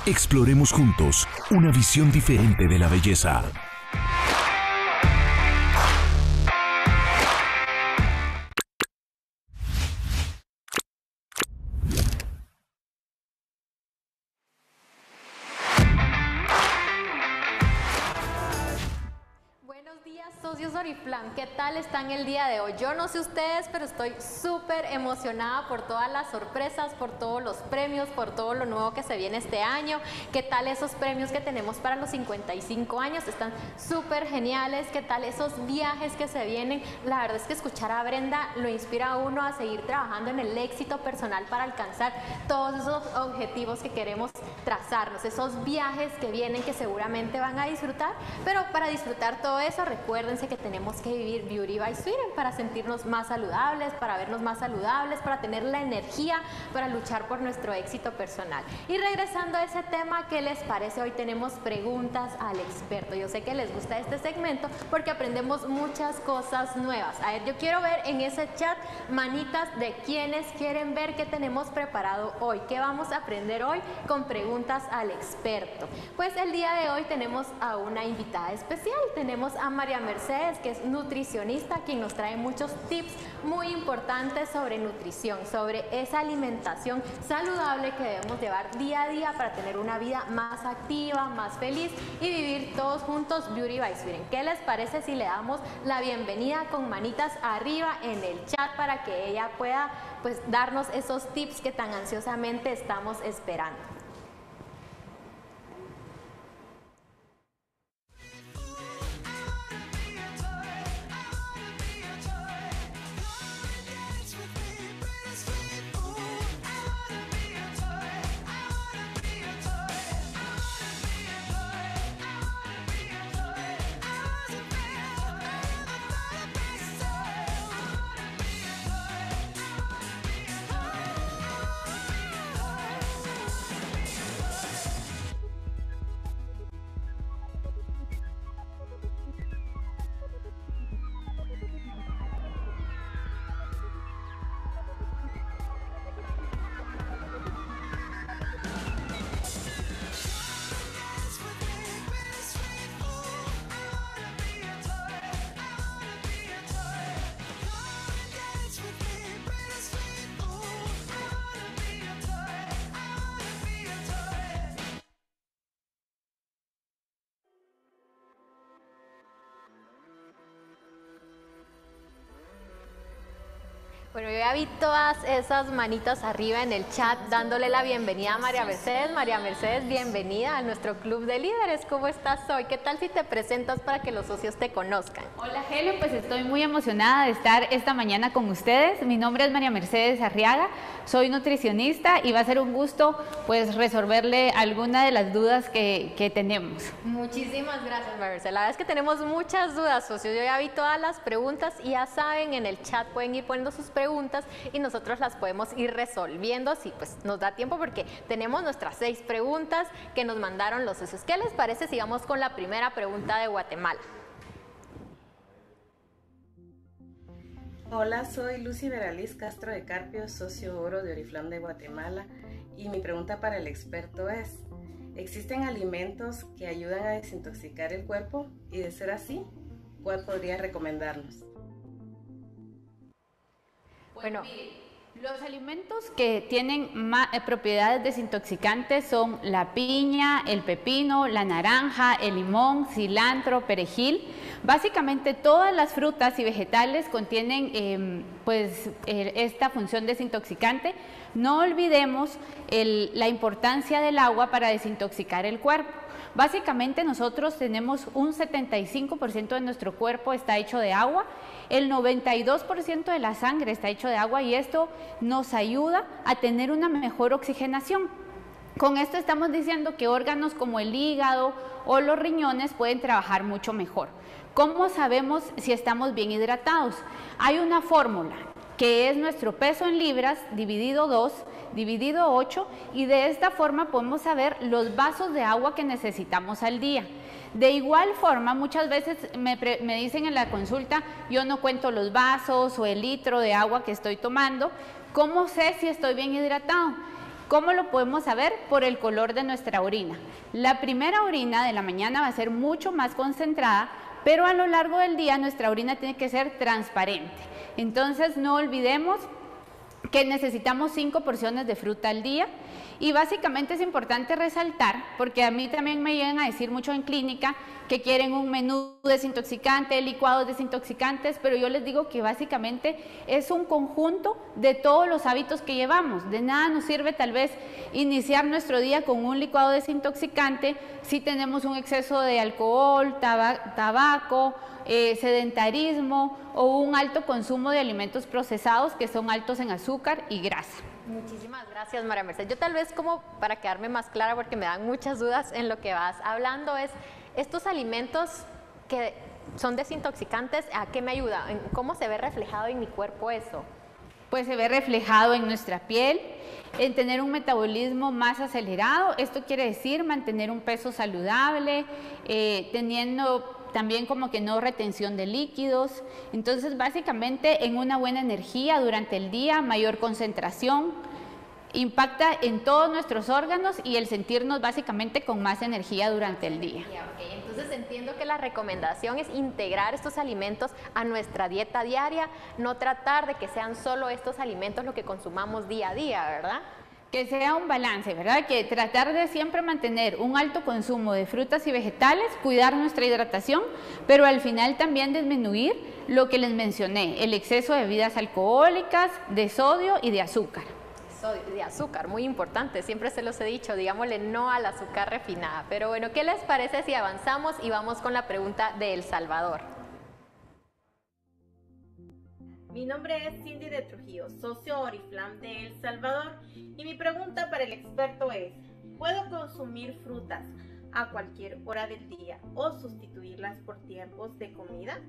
Exploremos juntos una visión diferente de la belleza. Socios Oriflame, ¿qué tal están el día de hoy? Yo no sé ustedes, pero estoy súper emocionada por todas las sorpresas, por todos los premios, por todo lo nuevo que se viene este año. ¿Qué tal esos premios que tenemos para los 55 años? Están súper geniales. ¿Qué tal esos viajes que se vienen? La verdad es que escuchar a Brenda lo inspira a uno a seguir trabajando en el éxito personal para alcanzar todos esos objetivos que queremos trazarnos, esos viajes que vienen que seguramente van a disfrutar, pero para disfrutar todo eso recuérdense que tenemos que vivir Beauty by Sweden para sentirnos más saludables, para vernos más saludables, para tener la energía para luchar por nuestro éxito personal. Y regresando a ese tema, ¿qué les parece? Hoy tenemos preguntas al experto. Yo sé que les gusta este segmento porque aprendemos muchas cosas nuevas. A ver, yo quiero ver en ese chat manitas de quienes quieren ver qué tenemos preparado hoy, qué vamos a aprender hoy con preguntas al experto. Pues el día de hoy tenemos a una invitada especial, tenemos a María Mercedes, que es nutricionista, quien nos trae muchos tips muy importantes sobre nutrición, sobre esa alimentación saludable que debemos llevar día a día para tener una vida más activa, más feliz y vivir todos juntos Beauty by Sweden. ¿Qué les parece si le damos la bienvenida con manitas arriba en el chat para que ella pueda pues darnos esos tips que tan ansiosamente estamos esperando? Bueno, yo ya vi todas esas manitas arriba en el chat dándole la bienvenida a María Mercedes. María Mercedes, bienvenida a nuestro club de líderes. ¿Cómo estás hoy? ¿Qué tal si te presentas para que los socios te conozcan? Hola Helen, pues estoy muy emocionada de estar esta mañana con ustedes. Mi nombre es María Mercedes Arriaga, soy nutricionista y va a ser un gusto pues resolverle alguna de las dudas que tenemos. Muchísimas gracias, María Mercedes. La verdad es que tenemos muchas dudas, socios. Yo ya vi todas las preguntas y ya saben, en el chat pueden ir poniendo sus preguntas y nosotros las podemos ir resolviendo si pues nos da tiempo, porque tenemos nuestras 6 preguntas que nos mandaron los socios. ¿Qué les parece si vamos con la primera pregunta de Guatemala? Hola, soy Lucy Veraliz Castro de Carpio, socio oro de Oriflame de Guatemala, y mi pregunta para el experto es: ¿existen alimentos que ayudan a desintoxicar el cuerpo? Y de ser así, ¿cuál podría recomendarnos? Bueno, los alimentos que tienen propiedades desintoxicantes son la piña, el pepino, la naranja, el limón, cilantro, perejil. Básicamente todas las frutas y vegetales contienen esta función desintoxicante. No olvidemos la importancia del agua para desintoxicar el cuerpo. Básicamente nosotros tenemos un 75% de nuestro cuerpo está hecho de agua, el 92% de la sangre está hecho de agua y esto nos ayuda a tener una mejor oxigenación. Con esto estamos diciendo que órganos como el hígado o los riñones pueden trabajar mucho mejor. ¿Cómo sabemos si estamos bien hidratados? Hay una fórmula que es nuestro peso en libras dividido 2, dividido 8, y de esta forma podemos saber los vasos de agua que necesitamos al día. De igual forma, muchas veces me dicen en la consulta, yo no cuento los vasos o el litro de agua que estoy tomando. ¿Cómo sé si estoy bien hidratado? ¿Cómo lo podemos saber? Por el color de nuestra orina. La primera orina de la mañana va a ser mucho más concentrada, pero a lo largo del día nuestra orina tiene que ser transparente. Entonces no olvidemos que necesitamos 5 porciones de fruta al día. Y básicamente es importante resaltar, porque a mí también me llegan a decir mucho en clínica que quieren un menú desintoxicante, licuados desintoxicantes, pero yo les digo que básicamente es un conjunto de todos los hábitos que llevamos. De nada nos sirve tal vez iniciar nuestro día con un licuado desintoxicante si tenemos un exceso de alcohol, tabaco, sedentarismo o un alto consumo de alimentos procesados que son altos en azúcar y grasa. Muchísimas gracias, María Mercedes. Yo tal vez como para quedarme más clara, porque me dan muchas dudas en lo que vas hablando, es estos alimentos que son desintoxicantes, ¿a qué me ayuda? ¿Cómo se ve reflejado en mi cuerpo eso? Pues se ve reflejado en nuestra piel, en tener un metabolismo más acelerado. Esto quiere decir mantener un peso saludable, teniendo también como que no retención de líquidos. Entonces básicamente en una buena energía durante el día, mayor concentración, impacta en todos nuestros órganos y el sentirnos básicamente con más energía durante el día. Okay. Entonces entiendo que la recomendación es integrar estos alimentos a nuestra dieta diaria, no tratar de que sean solo estos alimentos lo que consumamos día a día, ¿verdad? Que sea un balance, ¿verdad? Que tratar de siempre mantener un alto consumo de frutas y vegetales, cuidar nuestra hidratación, pero al final también disminuir lo que les mencioné, el exceso de bebidas alcohólicas, de sodio y de azúcar. De azúcar, muy importante, siempre se los he dicho, digámosle no al azúcar refinada. Pero bueno, ¿qué les parece si avanzamos y vamos con la pregunta de El Salvador? Mi nombre es Cindy de Trujillo, socio Oriflame de El Salvador, y mi pregunta para el experto es: ¿puedo consumir frutas a cualquier hora del día o sustituirlas por tiempos de comida?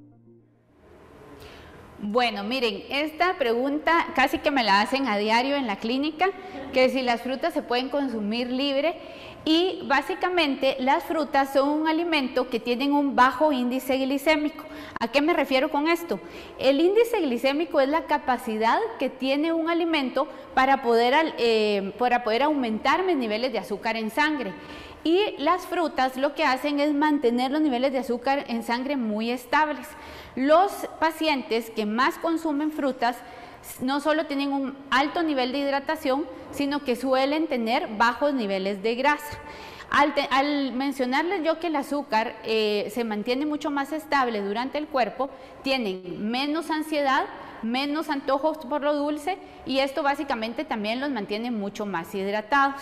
Bueno, miren, esta pregunta casi que me la hacen a diario en la clínica, que si las frutas se pueden consumir libre, y básicamente las frutas son un alimento que tienen un bajo índice glicémico. ¿A qué me refiero con esto? El índice glicémico es la capacidad que tiene un alimento para poder aumentar mis niveles de azúcar en sangre. Y las frutas lo que hacen es mantener los niveles de azúcar en sangre muy estables. Los pacientes que más consumen frutas no solo tienen un alto nivel de hidratación, sino que suelen tener bajos niveles de grasa. Al mencionarles yo que el azúcar se mantiene mucho más estable durante el cuerpo, tienen menos ansiedad, menos antojos por lo dulce, y esto básicamente también los mantiene mucho más hidratados.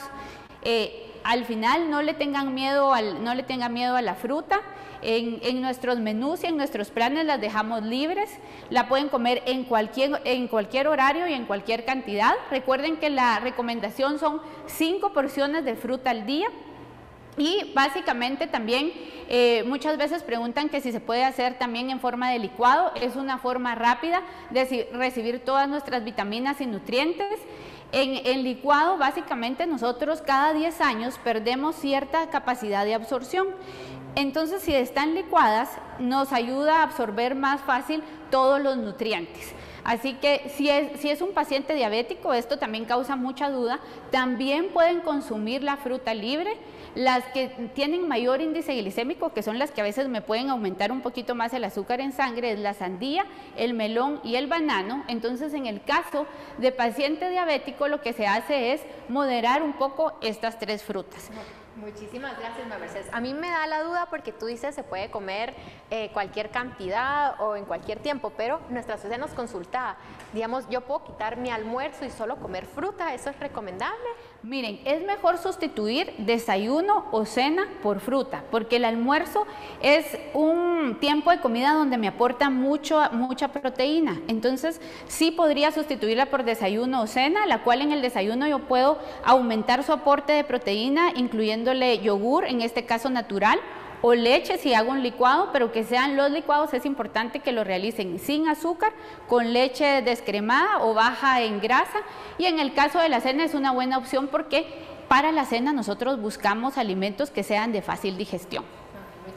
Al final no le tengan miedo a la fruta. En nuestros menús y en nuestros planes las dejamos libres, la pueden comer en cualquier horario y en cualquier cantidad. Recuerden que la recomendación son 5 porciones de fruta al día. Y básicamente también muchas veces preguntan que si se puede hacer también en forma de licuado. Es una forma rápida de recibir todas nuestras vitaminas y nutrientes. En licuado básicamente nosotros cada 10 años perdemos cierta capacidad de absorción. Entonces, si están licuadas, nos ayuda a absorber más fácil todos los nutrientes. Así que si es un paciente diabético, esto también causa mucha duda, también pueden consumir la fruta libre. Las que tienen mayor índice glicémico, que son las que a veces me pueden aumentar un poquito más el azúcar en sangre, es la sandía, el melón y el banano. Entonces, en el caso de paciente diabético, lo que se hace es moderar un poco estas 3 frutas. Muchísimas gracias, María Mercedes. A mí me da la duda porque tú dices se puede comer cualquier cantidad o en cualquier tiempo, pero nuestra socia nos consultaba, digamos, yo puedo quitar mi almuerzo y solo comer fruta, ¿eso es recomendable? Miren, es mejor sustituir desayuno o cena por fruta, porque el almuerzo es un tiempo de comida donde me aporta mucha proteína. Entonces, sí podría sustituirla por desayuno o cena, la cual en el desayuno yo puedo aumentar su aporte de proteína, incluyéndole yogur, en este caso natural, o leche si hago un licuado, pero que sean los licuados, es importante que lo realicen sin azúcar, con leche descremada o baja en grasa. Y en el caso de la cena es una buena opción porque para la cena nosotros buscamos alimentos que sean de fácil digestión.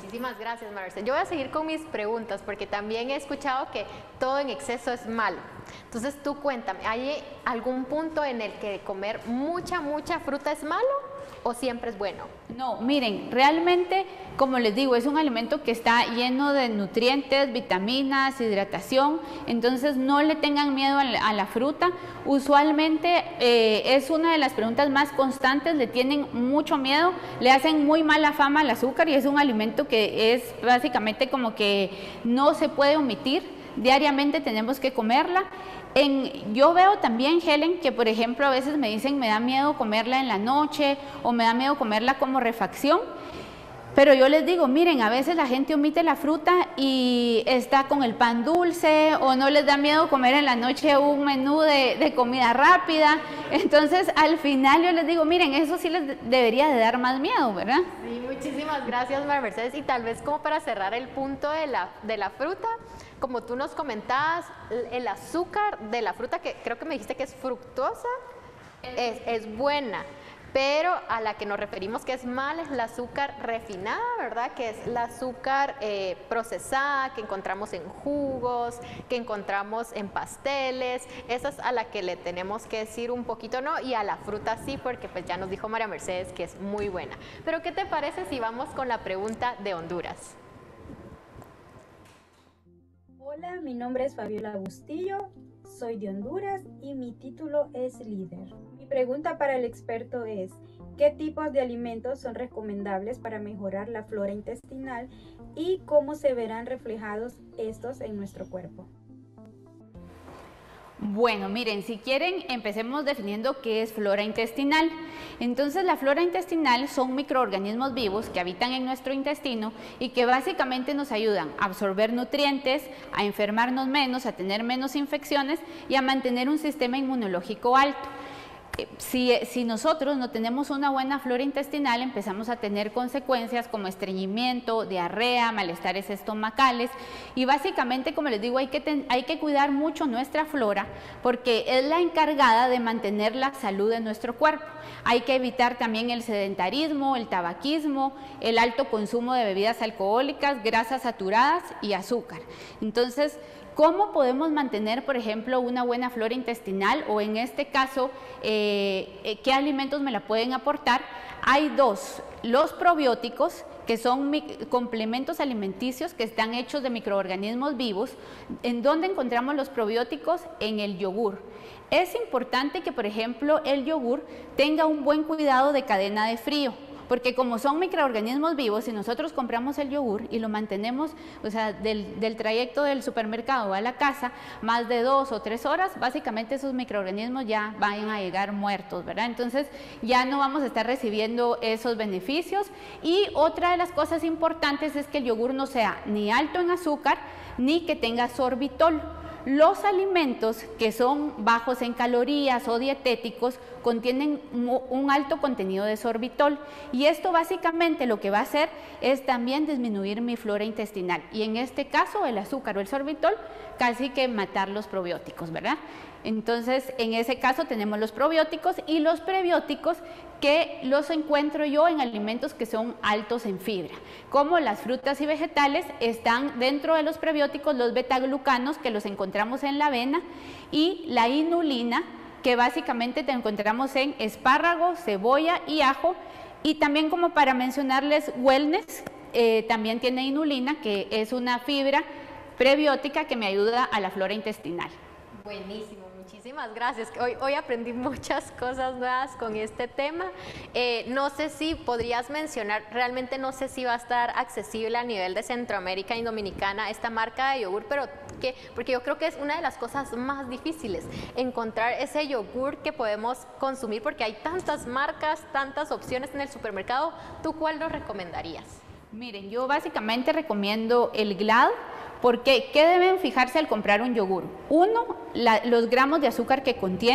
Muchísimas gracias, Marcel. Yo voy a seguir con mis preguntas porque también he escuchado que todo en exceso es malo. Entonces tú cuéntame, ¿hay algún punto en el que comer mucha fruta es malo o siempre es bueno? No, miren, realmente, como les digo, es un alimento que está lleno de nutrientes, vitaminas, hidratación, entonces no le tengan miedo a la fruta. Usualmente es una de las preguntas más constantes, le tienen mucho miedo, le hacen muy mala fama al azúcar y es un alimento que es básicamente como que no se puede omitir. Diariamente tenemos que comerla. Yo veo también, Helen, que por ejemplo a veces me dicen me da miedo comerla en la noche o me da miedo comerla como refacción, pero yo les digo, miren, a veces la gente omite la fruta y está con el pan dulce o no les da miedo comer en la noche un menú de comida rápida, entonces al final yo les digo, miren, eso sí les debería de dar más miedo, ¿verdad? Sí, muchísimas gracias, María Mercedes, y tal vez como para cerrar el punto de la fruta, como tú nos comentabas, el azúcar de la fruta, que creo que me dijiste que es fructosa, es buena, pero a la que nos referimos que es mala es el azúcar refinada, ¿verdad? Que es el azúcar procesada que encontramos en jugos, que encontramos en pasteles, esa es a la que le tenemos que decir un poquito no, y a la fruta sí, porque pues ya nos dijo María Mercedes que es muy buena. Pero ¿qué te parece si vamos con la pregunta de Honduras? Hola, mi nombre es Fabiola Bustillo, soy de Honduras y mi título es líder. Mi pregunta para el experto es, ¿qué tipos de alimentos son recomendables para mejorar la flora intestinal y cómo se verán reflejados estos en nuestro cuerpo? Bueno, miren, si quieren, empecemos definiendo qué es flora intestinal. Entonces, la flora intestinal son microorganismos vivos que habitan en nuestro intestino y que básicamente nos ayudan a absorber nutrientes, a enfermarnos menos, a tener menos infecciones y a mantener un sistema inmunológico alto. Si nosotros no tenemos una buena flora intestinal, empezamos a tener consecuencias como estreñimiento, diarrea, malestares estomacales y básicamente, como les digo, hay que cuidar mucho nuestra flora porque es la encargada de mantener la salud de nuestro cuerpo. Hay que evitar también el sedentarismo, el tabaquismo, el alto consumo de bebidas alcohólicas, grasas saturadas y azúcar. Entonces, ¿cómo podemos mantener, por ejemplo, una buena flora intestinal o en este caso, qué alimentos me la pueden aportar? Hay dos, los probióticos, que son complementos alimenticios que están hechos de microorganismos vivos. ¿En dónde encontramos los probióticos? En el yogur. Es importante que, por ejemplo, el yogur tenga un buen cuidado de cadena de frío. Porque como son microorganismos vivos, si nosotros compramos el yogur y lo mantenemos, o sea, del trayecto del supermercado a la casa, más de 2 o 3 horas, básicamente esos microorganismos ya van a llegar muertos, ¿verdad? Entonces ya no vamos a estar recibiendo esos beneficios. Y otra de las cosas importantes es que el yogur no sea ni alto en azúcar, ni que tenga sorbitol. Los alimentos que son bajos en calorías o dietéticos contienen un alto contenido de sorbitol y esto básicamente lo que va a hacer es también disminuir mi flora intestinal y en este caso el azúcar o el sorbitol casi que matar los probióticos, ¿verdad? Entonces en ese caso tenemos los probióticos y los prebióticos que los encuentro yo en alimentos que son altos en fibra, como las frutas y vegetales. Están dentro de los prebióticos los betaglucanos que los encontramos en la avena y la inulina que básicamente te encontramos en espárragos, cebolla y ajo. Y también como para mencionarles wellness, también tiene inulina que es una fibra prebiótica que me ayuda a la flora intestinal. Buenísimo. Muchísimas gracias. Hoy aprendí muchas cosas nuevas con este tema. No sé si podrías mencionar, realmente no sé si va a estar accesible a nivel de Centroamérica y Dominicana esta marca de yogur, pero porque yo creo que es una de las cosas más difíciles, encontrar ese yogur que podemos consumir porque hay tantas marcas, tantas opciones en el supermercado. ¿Tú cuál nos recomendarías? Miren, yo básicamente recomiendo el Glad. Porque, ¿qué deben fijarse al comprar un yogur? Uno, los gramos de azúcar que contiene,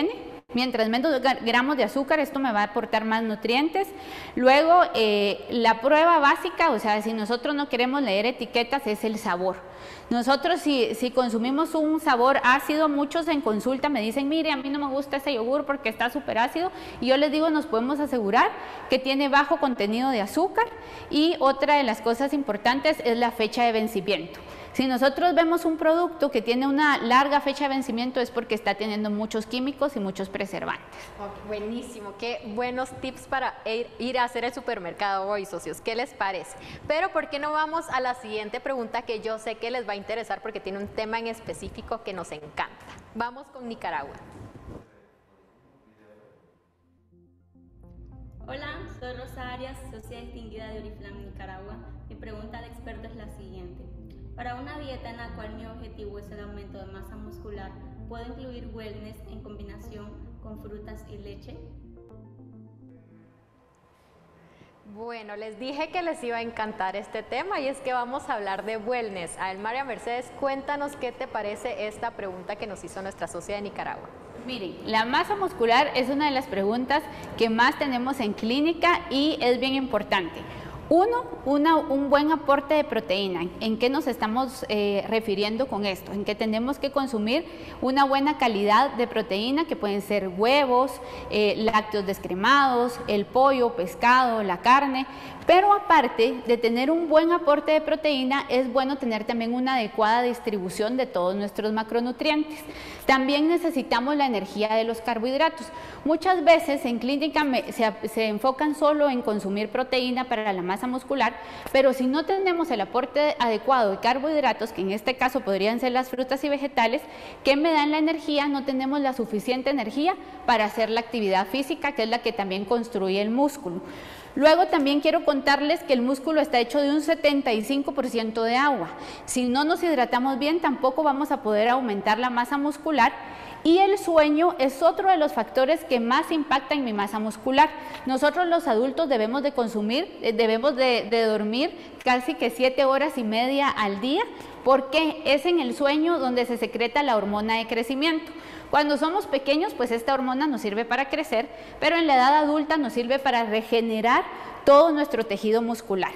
mientras menos gramos de azúcar, esto me va a aportar más nutrientes. Luego, la prueba básica, o sea, si nosotros no queremos leer etiquetas, es el sabor. Nosotros si consumimos un sabor ácido, muchos en consulta me dicen, mire, a mí no me gusta ese yogur porque está súper ácido, y yo les digo, nos podemos asegurar que tiene bajo contenido de azúcar, y otra de las cosas importantes es la fecha de vencimiento. Si nosotros vemos un producto que tiene una larga fecha de vencimiento es porque está teniendo muchos químicos y muchos preservantes. Okay, buenísimo, qué buenos tips para ir a hacer el supermercado hoy, socios. ¿Qué les parece? Pero ¿por qué no vamos a la siguiente pregunta que yo sé que les va a interesar porque tiene un tema en específico que nos encanta? Vamos con Nicaragua. Hola, soy Rosa Arias, socia distinguida de Oriflame Nicaragua. Mi pregunta al experto es la siguiente. Para una dieta en la cual mi objetivo es el aumento de masa muscular, ¿puedo incluir wellness en combinación con frutas y leche? Bueno, les dije que les iba a encantar este tema y es que vamos a hablar de wellness. A ver, María Mercedes, cuéntanos qué te parece esta pregunta que nos hizo nuestra socia de Nicaragua. Miren, la masa muscular es una de las preguntas que más tenemos en clínica y es bien importante. Un buen aporte de proteína. ¿En qué nos estamos refiriendo con esto? En que tenemos que consumir una buena calidad de proteína, que pueden ser huevos, lácteos descremados, el pollo, pescado, la carne. Pero aparte de tener un buen aporte de proteína, es bueno tener también una adecuada distribución de todos nuestros macronutrientes. También necesitamos la energía de los carbohidratos. Muchas veces en clínica se enfocan solo en consumir proteína para la masa muscular, pero si no tenemos el aporte adecuado de carbohidratos, que en este caso podrían ser las frutas y vegetales, que me dan la energía, no tenemos la suficiente energía para hacer la actividad física, que es la que también construye el músculo. Luego también quiero contarles que el músculo está hecho de un 75% de agua. Si no nos hidratamos bien, tampoco vamos a poder aumentar la masa muscular. Y el sueño es otro de los factores que más impacta en mi masa muscular. Nosotros los adultos debemos de dormir casi que 7 horas y media al día, porque es en el sueño donde se secreta la hormona de crecimiento. Cuando somos pequeños, pues esta hormona nos sirve para crecer, pero en la edad adulta nos sirve para regenerar todo nuestro tejido muscular.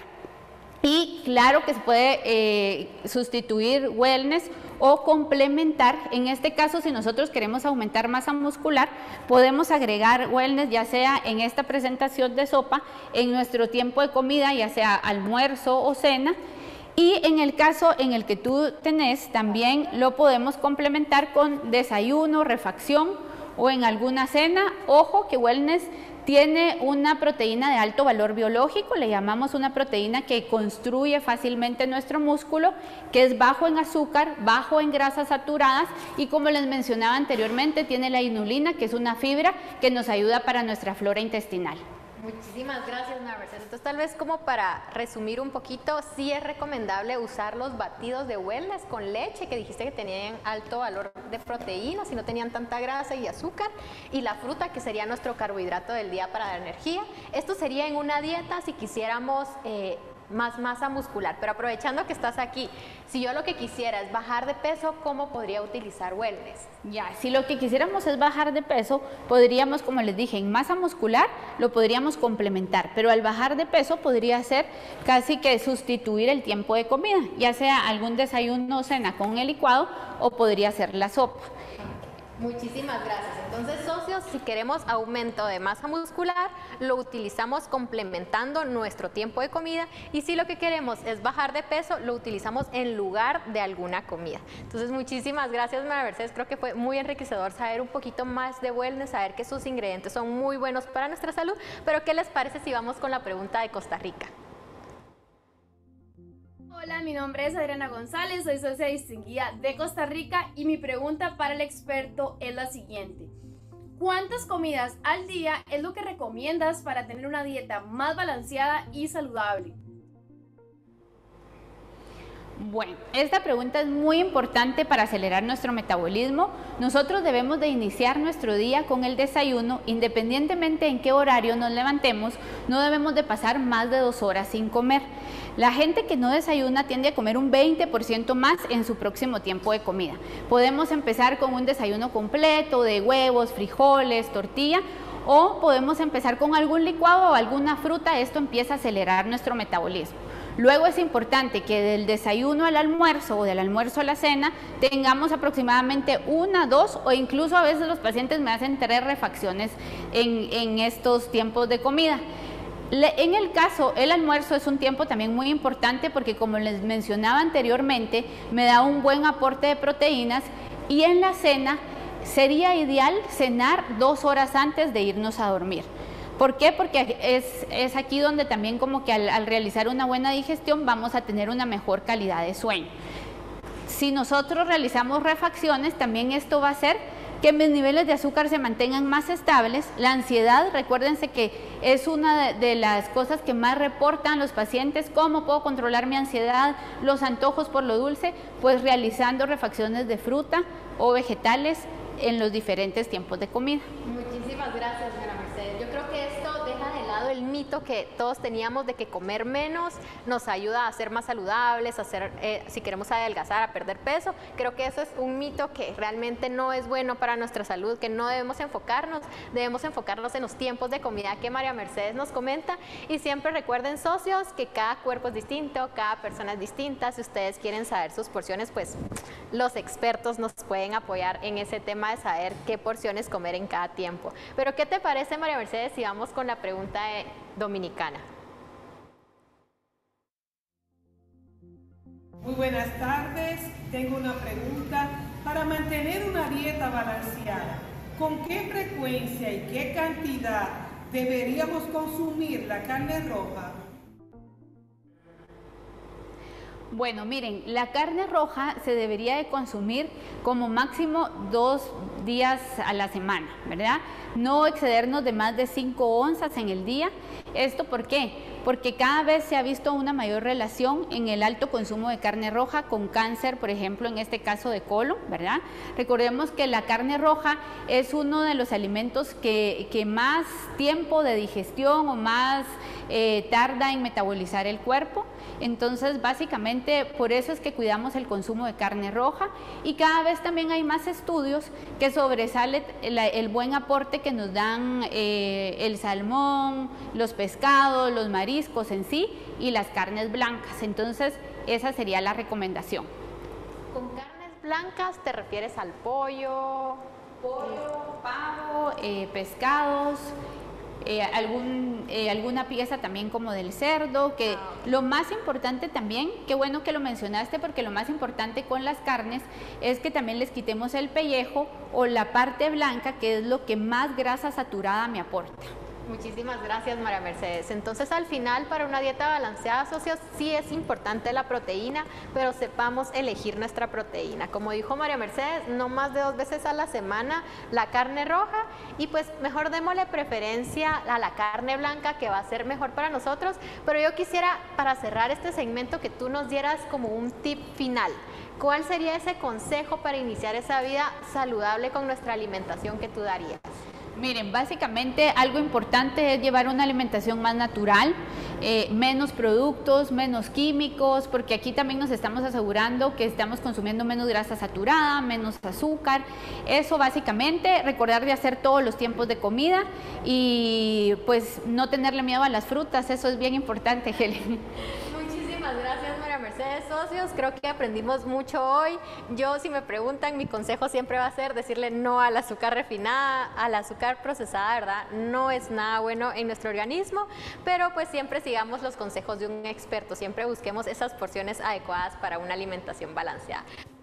Y claro que se puede sustituir wellness o complementar. En este caso, si nosotros queremos aumentar masa muscular, podemos agregar wellness, ya sea en esta presentación de sopa, en nuestro tiempo de comida, ya sea almuerzo o cena. Y en el caso en el que tú tenés, también lo podemos complementar con desayuno, refacción o en alguna cena. Ojo que wellness tiene una proteína de alto valor biológico, le llamamos una proteína que construye fácilmente nuestro músculo, que es bajo en azúcar, bajo en grasas saturadas y, como les mencionaba anteriormente, tiene la inulina, que es una fibra que nos ayuda para nuestra flora intestinal. Muchísimas gracias, María Mercedes. Entonces, tal vez como para resumir un poquito, sí es recomendable usar los batidos de wellness con leche, que dijiste que tenían alto valor de proteínas y no tenían tanta grasa y azúcar, y la fruta, que sería nuestro carbohidrato del día para la energía. Esto sería en una dieta si quisiéramos más masa muscular, pero aprovechando que estás aquí, si yo lo que quisiera es bajar de peso, ¿cómo podría utilizar wellness? Ya, si lo que quisiéramos es bajar de peso, podríamos, como les dije, en masa muscular lo podríamos complementar, pero al bajar de peso podría ser casi que sustituir el tiempo de comida, ya sea algún desayuno o cena con el licuado o podría ser la sopa. Muchísimas gracias. Entonces, socios, si queremos aumento de masa muscular, lo utilizamos complementando nuestro tiempo de comida, y si lo que queremos es bajar de peso, lo utilizamos en lugar de alguna comida. Entonces, muchísimas gracias, María Mercedes. Creo que fue muy enriquecedor saber un poquito más de wellness, saber que sus ingredientes son muy buenos para nuestra salud. Pero, ¿qué les parece si vamos con la pregunta de Costa Rica? Hola, mi nombre es Adriana González, soy socia distinguida de Costa Rica y mi pregunta para el experto es la siguiente. ¿Cuántas comidas al día es lo que recomiendas para tener una dieta más balanceada y saludable? Bueno, esta pregunta es muy importante para acelerar nuestro metabolismo. Nosotros debemos de iniciar nuestro día con el desayuno, independientemente en qué horario nos levantemos, no debemos de pasar más de 2 horas sin comer. La gente que no desayuna tiende a comer un 20% más en su próximo tiempo de comida. Podemos empezar con un desayuno completo de huevos, frijoles, tortilla, o podemos empezar con algún licuado o alguna fruta. Esto empieza a acelerar nuestro metabolismo. Luego es importante que del desayuno al almuerzo o del almuerzo a la cena tengamos aproximadamente 1, 2 o incluso a veces los pacientes me hacen 3 refacciones en estos tiempos de comida. En el caso, el almuerzo es un tiempo también muy importante porque, como les mencionaba anteriormente, me da un buen aporte de proteínas, y en la cena sería ideal cenar 2 horas antes de irnos a dormir. ¿Por qué? Porque es aquí donde también como que al realizar una buena digestión vamos a tener una mejor calidad de sueño. Si nosotros realizamos refacciones, también esto va a hacer que mis niveles de azúcar se mantengan más estables. La ansiedad, recuérdense que es una de las cosas que más reportan los pacientes. ¿Cómo puedo controlar mi ansiedad? Los antojos por lo dulce, pues realizando refacciones de fruta o vegetales en los diferentes tiempos de comida. Muchísimas gracias, señora Mercedes. Yo creo que esto deja de lado el mito que todos teníamos de que comer menos nos ayuda a ser más saludables, si queremos adelgazar, a perder peso. Creo que eso es un mito que realmente no es bueno para nuestra salud, que no debemos enfocarnos en los tiempos de comida que María Mercedes nos comenta. Y siempre recuerden, socios, que cada cuerpo es distinto, cada persona es distinta. Si ustedes quieren saber sus porciones, pues los expertos nos pueden apoyar en ese tema de saber qué porciones comer en cada tiempo. Pero ¿qué te parece, María Mercedes, si vamos con la pregunta dominicana? Muy buenas tardes, tengo una pregunta. Para mantener una dieta balanceada, ¿con qué frecuencia y qué cantidad deberíamos consumir la carne roja? Bueno, miren, la carne roja se debería de consumir como máximo 2 días a la semana, ¿verdad? No excedernos de más de 5 onzas en el día. ¿Esto por qué? Porque cada vez se ha visto una mayor relación en el alto consumo de carne roja con cáncer, por ejemplo, en este caso de colon, ¿verdad? Recordemos que la carne roja es uno de los alimentos que más tiempo de digestión o más tarda en metabolizar el cuerpo. Entonces, básicamente, por eso es que cuidamos el consumo de carne roja, y cada vez también hay más estudios que sobresale el buen aporte que nos dan el salmón, los pescados, los mariscos en sí y las carnes blancas. Entonces, esa sería la recomendación. ¿Con carnes blancas te refieres al pollo? Pavo, pescados, alguna pieza también como del cerdo, que lo más importante también, qué bueno que lo mencionaste, porque lo más importante con las carnes es que también les quitemos el pellejo o la parte blanca, que es lo que más grasa saturada me aporta. Muchísimas gracias, María Mercedes. Entonces, al final, para una dieta balanceada, socios, sí es importante la proteína, pero sepamos elegir nuestra proteína. Como dijo María Mercedes, no más de 2 veces a la semana la carne roja, y pues mejor démosle preferencia a la carne blanca, que va a ser mejor para nosotros. Pero yo quisiera, para cerrar este segmento, que tú nos dieras como un tip final. ¿Cuál sería ese consejo para iniciar esa vida saludable con nuestra alimentación que tú darías? Miren, básicamente algo importante es llevar una alimentación más natural, menos productos, menos químicos, porque aquí también nos estamos asegurando que estamos consumiendo menos grasa saturada, menos azúcar. Eso básicamente, recordar de hacer todos los tiempos de comida y pues no tenerle miedo a las frutas, eso es bien importante, Helen. Muchísimas gracias, María Mercedes. Socios, creo que aprendimos mucho hoy. Yo, si me preguntan, mi consejo siempre va a ser decirle no al azúcar refinada, al azúcar procesada, ¿verdad? No es nada bueno en nuestro organismo, pero pues siempre sigamos los consejos de un experto, siempre busquemos esas porciones adecuadas para una alimentación balanceada.